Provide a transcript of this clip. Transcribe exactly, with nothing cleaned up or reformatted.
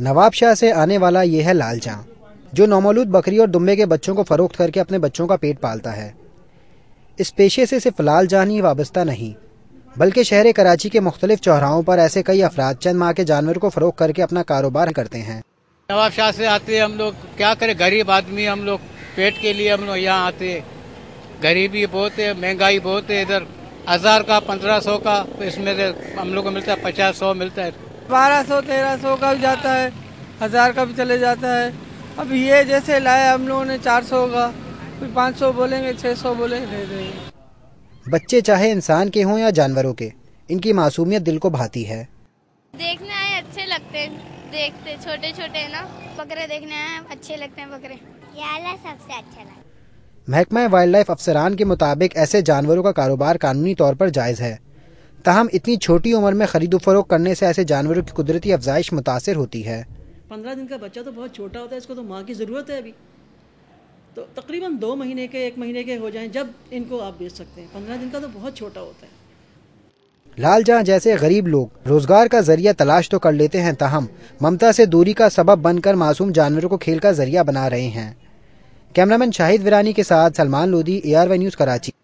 نواب شاہ سے آنے والا یہ ہے لال جاں، جو نومولود بکری اور دمبے کے بچوں کو فروخت کر کے اپنے بچوں کا پیٹ پالتا ہے۔ اس پیشے سے صرف لال جاں ہی وابستہ نہیں، بلکہ شہر کراچی کے مختلف چوراہوں پر ایسے کئی افراد چند ماہ کے جانور کو فروخت کر کے اپنا کاروبار کرتے ہیں۔ نواب شاہ سے آتے ہیں ہم لوگ، کیا کریں، غریب آدمی ہم لوگ، پیٹ کے لیے ہم لوگ یہاں آتے ہیں۔ غریبی بہت ہے، مہنگائی بہت ہے، ادھر ہزار کا پندرہ سو کا، اس میں سے ہم لوگ کو ملتا ہے پچاس سو ملتا ہے، بارہ سو تیرہ سو کا بھی جاتا ہے، ہزار کا بھی چلے جاتا ہے۔ اب یہ جیسے لایا ہم لوگوں نے چار سو کا، پھر پانچ سو بولیں گے، چھ سو بولیں گے، دے دیں گے۔ بچے چاہے انسان کے ہوں یا جانوروں کے، ان کی معصومیت دل کو بھاتی ہے۔ دیکھنے آئے اچھے لگتے ہیں، دیکھتے چھوٹے چھوٹے ہیں نا، بکرے دیکھنے آئے اچھے لگتے ہیں بکرے، یہ اللہ سب سے اچھا لگتا ہے۔ محکمہ وائلڈ لائف افسران کے مطابق ایسے جانوروں کا کاروبار قانونی طور پر جائز ہے، تاہم اتنی چھوٹی عمر میں خرید و فروخت کرنے سے ایسے جانوروں کی قدرتی افزائش متاثر ہوتی ہے۔ پندرہ دن کا بچہ تو بہت چھوٹا ہوتا ہے، اس کو تو ماں کی ضرورت ہے ابھی، تو تقریباً دو مہینے کے ایک مہینے کے ہو جائیں جب ان کو آپ بیچ سکتے ہیں۔ پندرہ دن کا تو بہت چھوٹا ہوتا ہے۔ لال جاں جیسے غریب لوگ روزگار کا ذریعہ تلاش تو کر لیتے ہیں، تاہم ممتا سے دوری کا سبب بن کر معصوم جانوروں کو کھیل کا ذریعہ بنا رہے ہیں۔ کیمرامین شاہد ویرانی کے ساتھ Salman Lodhi, A R Y news Karachi.